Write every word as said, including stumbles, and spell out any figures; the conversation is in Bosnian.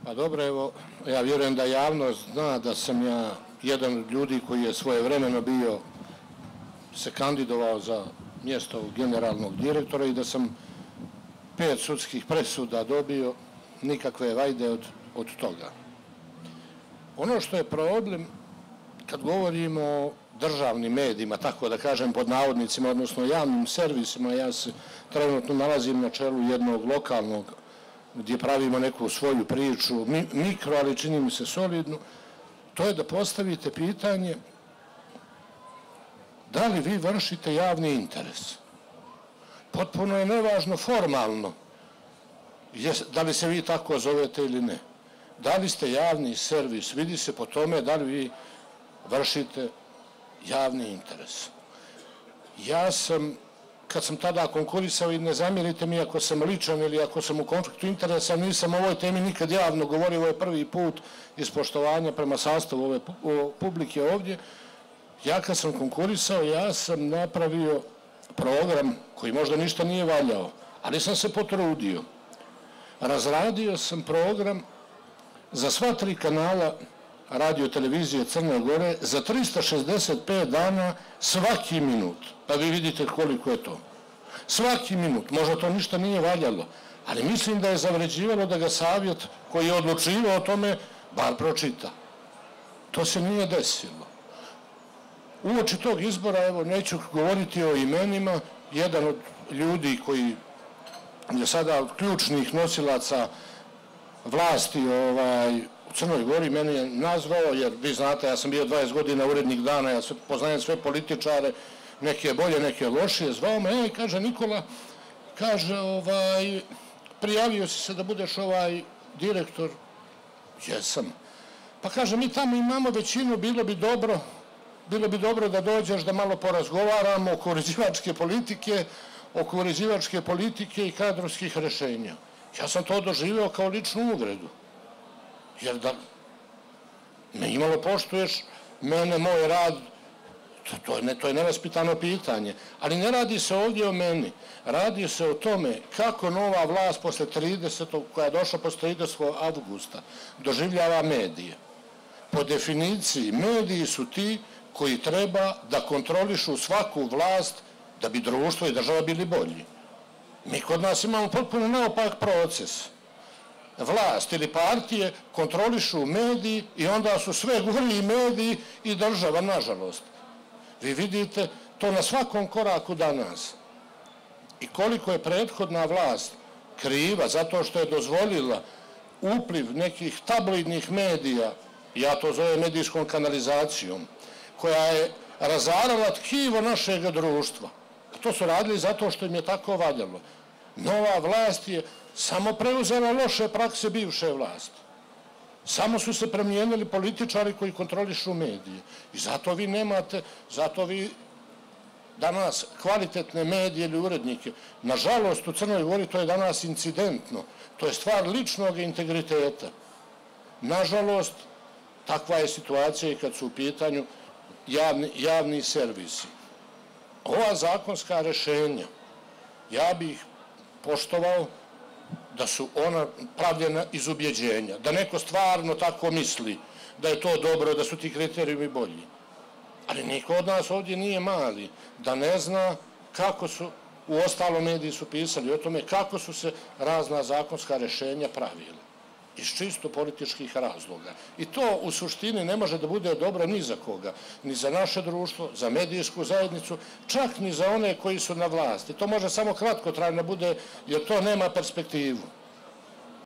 Pa dobro, evo, ja vjerujem da javnost zna da sam ja jedan od ljudi koji je svojevremeno bio se kandidovao za mjesto generalnog direktora i da sam pet sudskih presuda dobio, nikakve vajde od, od toga. Ono što je problem, kad govorimo o državnim medijima, tako da kažem pod navodnicima, odnosno javnim servisima, ja se trenutno nalazim na čelu jednog lokalnog gdje pravimo neku svoju priču, mikro, ali čini mi se solidnu, to je da postavite pitanje da li vi vršite javni interes. Potpuno je nevažno formalno da li se vi tako zovete ili ne. Da li ste javni servis, vidi se po tome da li vi vršite javni interes. Ja sam, kad sam tada konkurisao, i ne zamjerite mi ako sam ličan ili ako sam u konfliktu interesa, nisam o ovoj temi nikad javno govorio, ovo je prvi put iz poštovanja prema sastavu ove publike ovdje. Ja kad sam konkurisao, ja sam napravio program koji možda ništa nije valjao, ali sam se potrudio. Razradio sam program za sva tri kanala radio televizije Crne Gore za trista šezdeset pet dana svaki minut. Pa vi vidite koliko je to. Svaki minut. Možda to ništa nije valjalo, ali mislim da je zavređivalo da ga savjet koji je odlučivao o tome bar pročita. To se nije desilo. Uoči tog izbora, evo, neću govoriti o imenima, jedan od ljudi koji je sada od ključnih nosilaca vlasti u Crnoj Gori meni je nazvao, jer vi znate, ja sam bio dvadeset godina urednik Dana, ja poznajem sve političare, neke bolje, neke lošije, zvao me, ej, kaže Nikola, kaže, prijavio si se da budeš ovaj direktor, jesam. Pa kaže, mi tamo imamo većinu, bilo bi dobro, bilo bi dobro da dođeš da malo porazgovaramo oko uređivačke politike, oko uređivačke politike i kadrovskih rešenja. Ja sam to doživio kao ličnu uvredu. Jer da me imalo poštuješ mene, moj rad, to je nevaspitano pitanje. Ali ne radi se ovdje o meni. Radi se o tome kako nova vlast posle tridesetog koja je došla posle tridesetog avgusta doživljava medije. Po definiciji, mediji su ti koji treba da kontrolišu svaku vlast da bi društvo i država bili bolji. Mi kod nas imamo potpuno naopak proces. Vlast ili partije kontrolišu mediji i onda su sve gori i mediji i država, nažalost. Vi vidite to na svakom koraku danas. I koliko je prethodna vlast kriva zato što je dozvolila upliv nekih tabloidnih medija, ja to zovem medijskom kanalizacijom, koja je razarala tkivo našeg društva. To su radili zato što im je tako valjalo. Nova vlast je samo preuzela loše prakse bivše vlasti. Samo su se promijenili političari koji kontrolišu medije. I zato vi nemate, zato vi danas kvalitetne medije ili urednike. Nažalost, u Crnoj Gori to je danas incidentno. To je stvar ličnog integriteta. Nažalost, takva je situacija i kad su u pitanju javni servisi. Ova zakonska rešenja, ja bih poštovao da su ona pravljena iz ubjeđenja, da neko stvarno tako misli, da je to dobro, da su ti kriterijumi bolji. Ali niko od nas ovdje nije mali, da ne zna kako su, u ostalom mediji su pisali o tome, kako su se razna zakonska rešenja pravila. Iz čisto političkih razloga. I to u suštini ne može da bude dobro ni za koga, ni za naše društvo, za medijsku zajednicu, čak ni za one koji su na vlasti. To može samo kratkotrajno bude, jer to nema perspektivu.